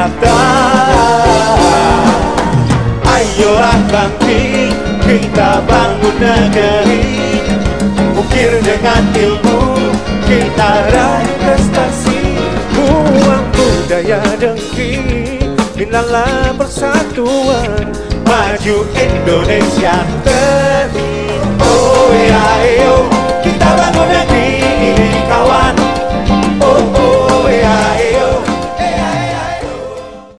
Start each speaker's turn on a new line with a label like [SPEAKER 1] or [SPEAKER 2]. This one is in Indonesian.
[SPEAKER 1] nyata. Ayolah bangkit, kita bangun negeri. Ukir dengan ilmu, kita raih prestasi. Buang budaya dengki, binalah persatuan. Maju Indonesia terus. Oh ya, ayo kita bangun negeri.